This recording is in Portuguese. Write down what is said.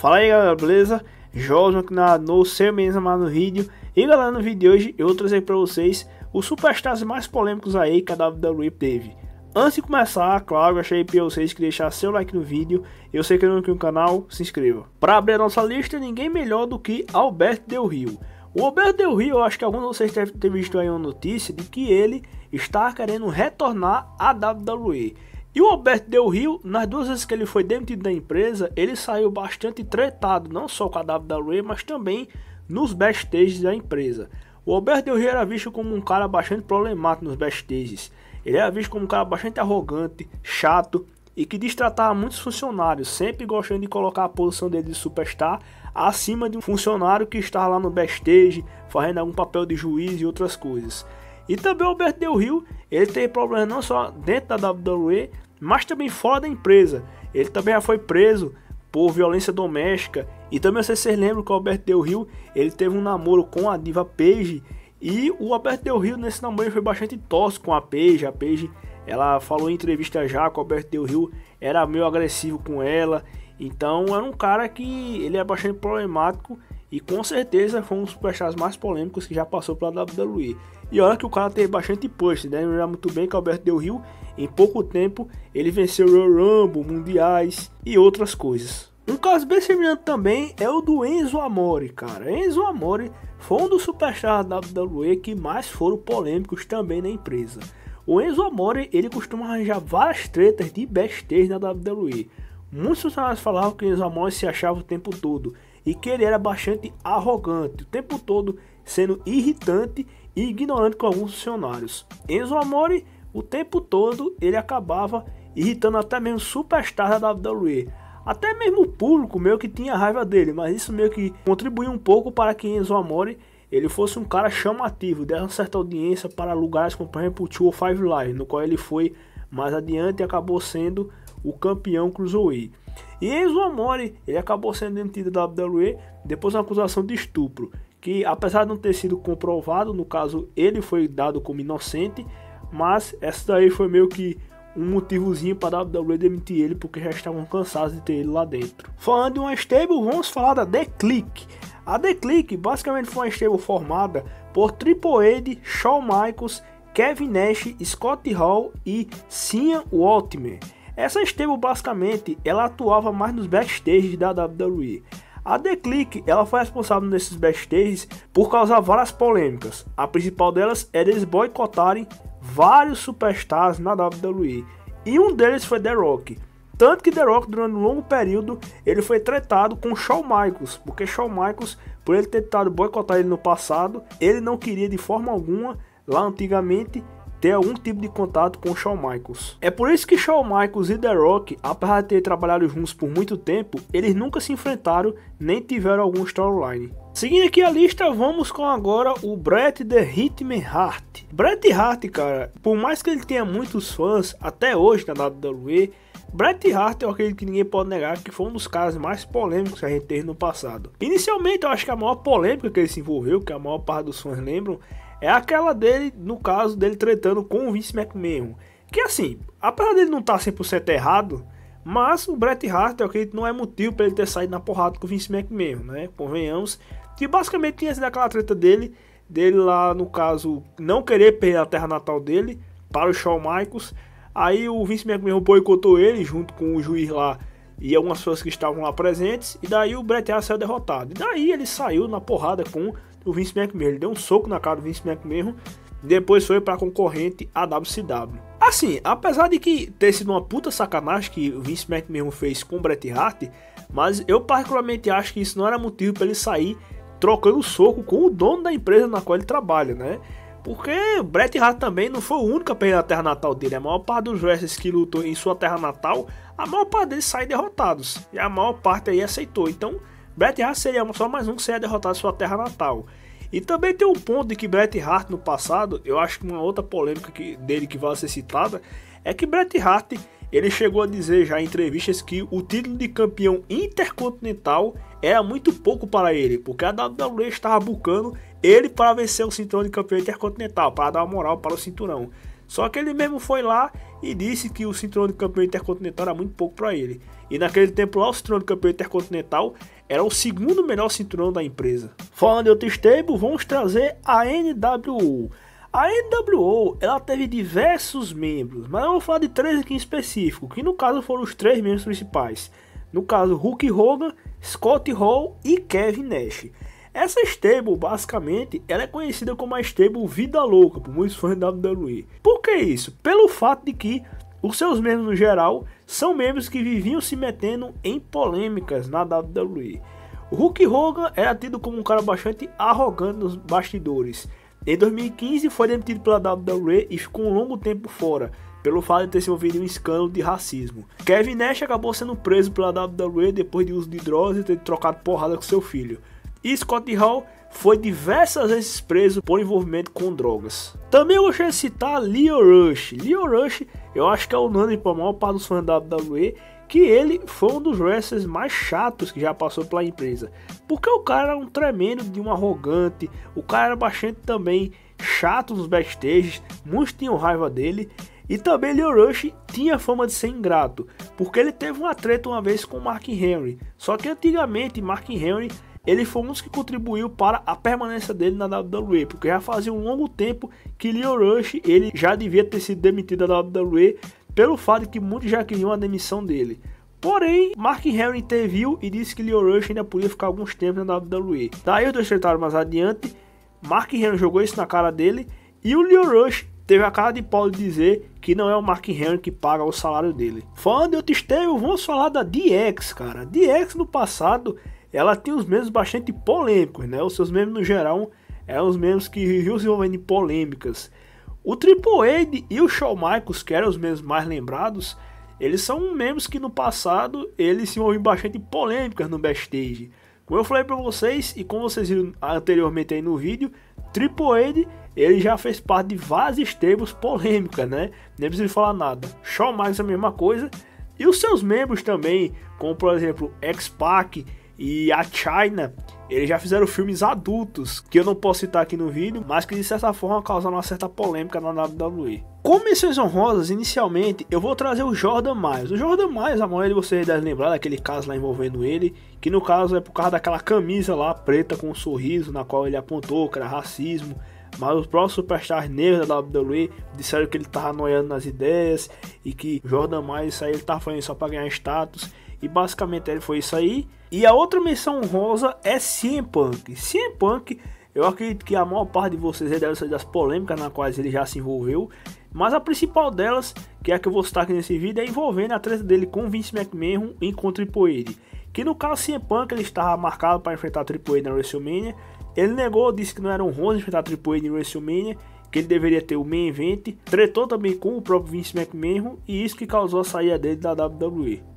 Fala aí galera, beleza? Josman aqui no seu mesmo no vídeo. E galera, no vídeo de hoje eu vou trazer para vocês os superstars mais polêmicos aí que a WWE teve. Antes de começar, claro, eu achei para vocês que deixar seu like no vídeo. Eu sei que não é aqui no canal, se inscreva. Para abrir a nossa lista, ninguém melhor do que Alberto Del Rio. O Alberto Del Rio, eu acho que alguns de vocês devem ter visto aí uma notícia de que ele está querendo retornar à WWE. E o Alberto Del Rio, nas duas vezes que ele foi demitido da empresa, ele saiu bastante tretado, não só com a WWE, mas também nos backstages da empresa. O Alberto Del Rio era visto como um cara bastante problemático nos backstages. Ele era visto como um cara bastante arrogante, chato e que destratava muitos funcionários, sempre gostando de colocar a posição dele de superstar acima de um funcionário que estava lá no backstage, fazendo algum papel de juiz e outras coisas. E também o Alberto Del Rio, ele teve problemas não só dentro da WWE, mas também fora da empresa. Ele também já foi preso por violência doméstica. E também vocês lembram que o Alberto Del Rio, ele teve um namoro com a diva Paige. E o Alberto Del Rio nesse namoro foi bastante tóxico com a Paige. A Paige, ela falou em entrevista já que o Alberto Del Rio era meio agressivo com ela. Então era um cara que ele é bastante problemático. E com certeza foi um dos superstars mais polêmicos que já passou pela WWE. E olha que o cara teve bastante push, né? Lembra muito bem que o Alberto Del Rio, em pouco tempo, ele venceu o Royal Rumble, mundiais e outras coisas. Um caso bem semelhante também é o do Enzo Amore, cara. Enzo Amore foi um dos superstars da WWE que mais foram polêmicos também na empresa. O Enzo Amore, ele costuma arranjar várias tretas de backstage na WWE. Muitos funcionários falavam que o Enzo Amore se achava o tempo todo e que ele era bastante arrogante, o tempo todo sendo irritante e ignorante com alguns funcionários. Enzo Amore, o tempo todo, ele acabava irritando até mesmo superstars da WWE. Até mesmo o público meio que tinha raiva dele, mas isso meio que contribuiu um pouco para que Enzo Amore ele fosse um cara chamativo, desse uma certa audiência para lugares como por exemplo o 205 Live, no qual ele foi mais adiante e acabou sendo o campeão Cruiserweight. E Enzo Amore, ele acabou sendo demitido da WWE depois de uma acusação de estupro, que apesar de não ter sido comprovado, no caso ele foi dado como inocente, mas essa daí foi meio que um motivozinho para a WWE demitir ele, porque já estavam cansados de ter ele lá dentro. Falando de uma stable, vamos falar da The Clique. A The Clique basicamente foi uma stable formada por Triple H, Shawn Michaels, Kevin Nash, Scott Hall e Cien Ultimate. Essa stable basicamente ela atuava mais nos backstages da WWE. A The Clique ela foi responsável nesses backstages por causar várias polêmicas. A principal delas é eles boicotarem vários superstars na WWE. E um deles foi The Rock. Tanto que The Rock durante um longo período ele foi tratado com Shawn Michaels. Porque Shawn Michaels, por ele ter tentado boicotar ele no passado, ele não queria de forma alguma, lá antigamente, ter algum tipo de contato com Shawn Michaels. É por isso que Shawn Michaels e The Rock, apesar de ter trabalhado juntos por muito tempo, eles nunca se enfrentaram nem tiveram algum storyline. Seguindo aqui a lista, vamos com agora o Bret The Hitman Hart. Bret Hart, cara, por mais que ele tenha muitos fãs até hoje na WWE, Bret Hart é aquele que ninguém pode negar que foi um dos caras mais polêmicos que a gente teve no passado. Inicialmente eu acho que a maior polêmica que ele se envolveu, que a maior parte dos fãs lembram, é aquela dele, no caso dele tretando com o Vince McMahon. Que assim, apesar dele não estar 100% errado, mas o Bret Hart é aquele que não é motivo para ele ter saído na porrada com o Vince McMahon, né? Convenhamos que basicamente tinha sido aquela treta dele lá no caso não querer perder a terra natal dele para o Shawn Michaels. Aí o Vince McMahon boicotou ele junto com o juiz lá e algumas pessoas que estavam lá presentes. E daí o Bret Hart saiu derrotado. E daí ele saiu na porrada com o Vince McMahon. Ele deu um soco na cara do Vince McMahon. Depois foi para a concorrente a WCW. Assim, apesar de que ter sido uma puta sacanagem que o Vince McMahon fez com o Bret Hart, mas eu particularmente acho que isso não era motivo para ele sair trocando soco com o dono da empresa na qual ele trabalha, né? Porque o Bret Hart também não foi o único a perder a terra natal dele. A maior parte dos wrestlers que lutou em sua terra natal, a maior parte deles saem derrotados. E a maior parte aí aceitou. Então, Bret Hart seria só mais um que seria derrotado em sua terra natal. E também tem um ponto de que Bret Hart no passado, eu acho que uma outra polêmica dele que vai ser citada, é que Bret Hart, ele chegou a dizer já em entrevistas que o título de campeão intercontinental era muito pouco para ele, porque a WWE estava buscando ele para vencer o cinturão de campeão intercontinental, para dar moral para o cinturão. Só que ele mesmo foi lá e disse que o cinturão de campeão intercontinental era muito pouco para ele. E naquele tempo lá, o cinturão de campeão intercontinental era o segundo melhor cinturão da empresa. Falando de outro stable, vamos trazer a NWO. A NWO, ela teve diversos membros, mas eu vou falar de 3 aqui em específico, que no caso foram os 3 membros principais. No caso, Hulk Hogan, Scott Hall e Kevin Nash. Essa stable, basicamente, ela é conhecida como a stable Vida Louca por muitos fãs da WWE. Por que isso? Pelo fato de que os seus membros, no geral, são membros que viviam se metendo em polêmicas na WWE. O Hulk Hogan era tido como um cara bastante arrogante nos bastidores. Em 2015 foi demitido pela WWE e ficou um longo tempo fora, pelo fato de ter se envolvido em um escândalo de racismo. Kevin Nash acabou sendo preso pela WWE depois de uso de drogas e ter trocado porrada com seu filho. E Scott Hall foi diversas vezes preso por envolvimento com drogas. Também eu gostaria de citar Lio Rush. Lio Rush, eu acho que é unânime para a maior parte dos fãs da WWE, que ele foi um dos wrestlers mais chatos que já passou pela empresa. Porque o cara era um tremendo de um arrogante, o cara era bastante também chato nos backstage, muitos tinham raiva dele. E também Lio Rush tinha fama de ser ingrato, porque ele teve uma treta uma vez com Mark Henry. Só que antigamente Mark Henry, ele foi um dos que contribuiu para a permanência dele na WWE, porque já fazia um longo tempo que Lio Rush ele já devia ter sido demitido da WWE, pelo fato de que muitos já queriam a demissão dele. Porém, Mark Henry interviu e disse que Lio Rush ainda podia ficar alguns tempos na WWE. Daí os dois trataram mais adiante, Mark Henry jogou isso na cara dele, e o Lio Rush teve a cara de pau de dizer que não é o Mark Henry que paga o salário dele. Falando de outro stable, vamos falar da DX, cara. DX no passado, ela tinha os membros bastante polêmicos, né? Os seus membros no geral eram os membros que viviam se envolvendo em polêmicas. O Triple H e o Shawn Michaels, que eram os membros mais lembrados, eles são membros que no passado eles se envolviam bastante em polêmicas no backstage. Como eu falei pra vocês, e como vocês viram anteriormente aí no vídeo, Triple H, ele já fez parte de várias stables polêmicas, né? Nem preciso falar nada. Shawn Michaels é a mesma coisa. E os seus membros também, como por exemplo, X-Pac e a Chyna, eles já fizeram filmes adultos, que eu não posso citar aqui no vídeo, mas que de certa forma causaram uma certa polêmica na WWE. Como menções honrosas, inicialmente, eu vou trazer o Jordan Myles. O Jordan Myles, a maioria de vocês devem lembrar daquele caso lá envolvendo ele, que no caso é por causa daquela camisa lá preta com um sorriso, na qual ele apontou que era racismo. Mas os próprios superstars negros da WWE disseram que ele tava noiando nas ideias e que Jordan Myles, isso aí ele tava fazendo só para ganhar status. E basicamente ele foi isso aí. E a outra menção honrosa é CM Punk. CM Punk, eu acredito que a maior parte de vocês deve saber das polêmicas nas quais ele já se envolveu. Mas a principal delas, que é a que eu vou citar aqui nesse vídeo, é envolvendo a treta dele com Vince McMahon em contra o Triple H. Que no caso CM Punk ele estava marcado para enfrentar o Triple H na WrestleMania. Ele negou, disse que não era honroso enfrentar o Triple H em WrestleMania, que ele deveria ter o main event. Tretou também com o próprio Vince McMahon e isso que causou a saída dele da WWE.